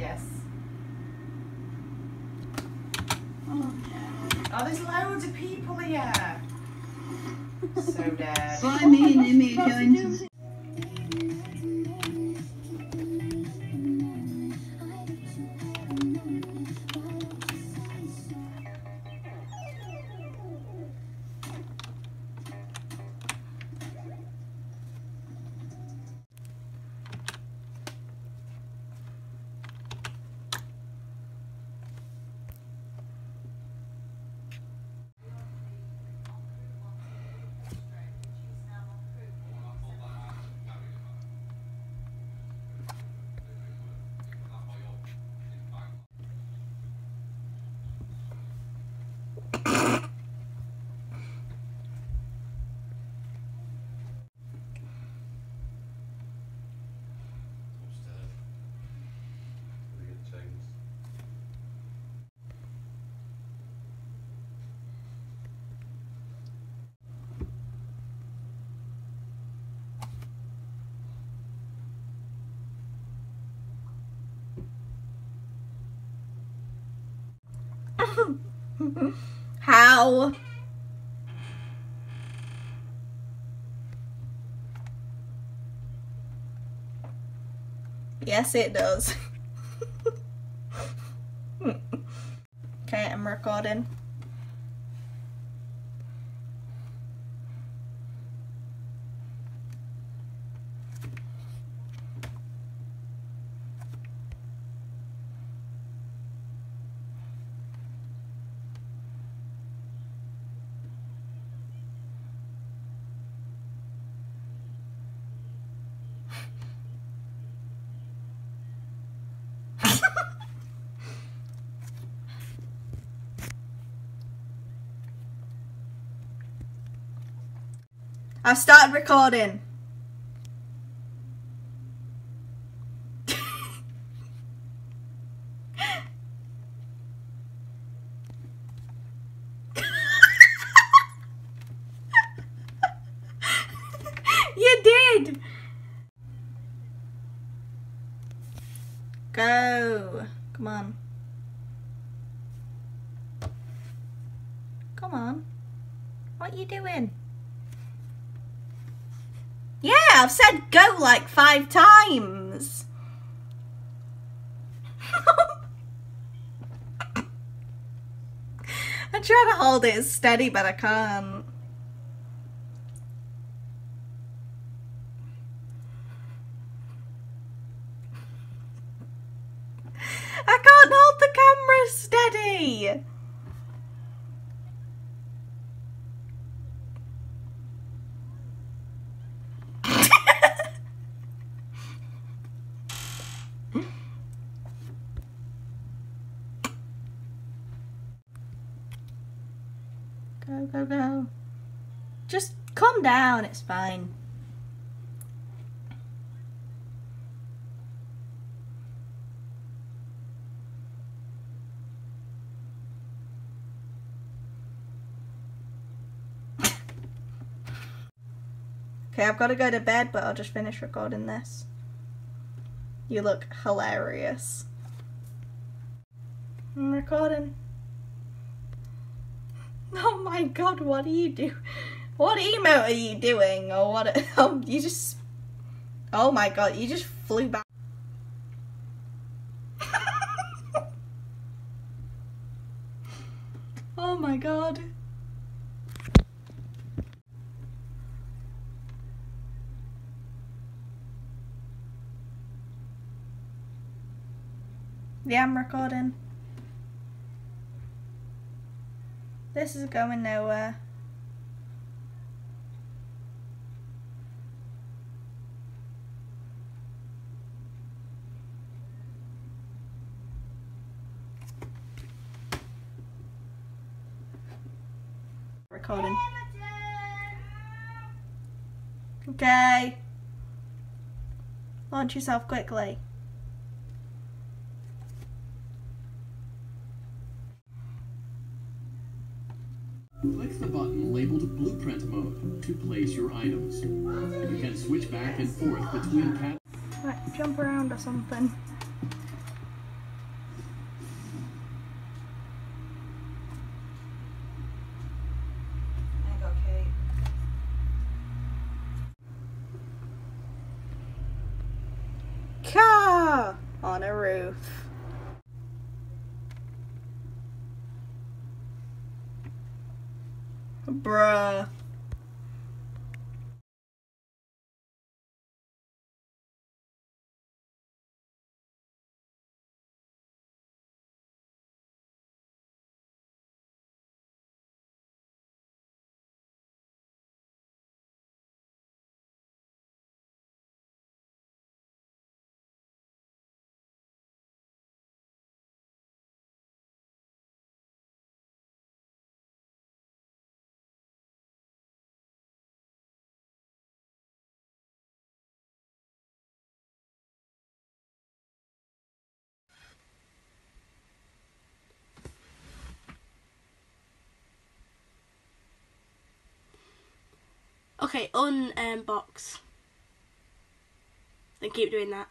hilarious. Oh, there's loads of people here. So dead. Find me an image going. How? Yes, it does. Okay, I'm recording. I've started recording. You did. Go. Come on. Come on. What are you doing? Yeah, I've said go like 5 times. I'm trying to hold it steady, but I can't. I can't hold the camera steady. Go, go, go. Just calm down, it's fine. Okay, I've got to go to bed, but I'll just finish recording this. You look hilarious. I'm recording. Oh my god, what are you doing? What emote are you doing? Or what? Oh, you just... Oh my god, you just flew back. Oh my god. Yeah, I'm recording. This is going nowhere. Recording. Okay. Launch yourself quickly. Click the button labeled Blueprint Mode to place your items. You can switch back and forth between Right, jump around or something. on a roof. Bruh. Okay, unbox. Then keep doing that.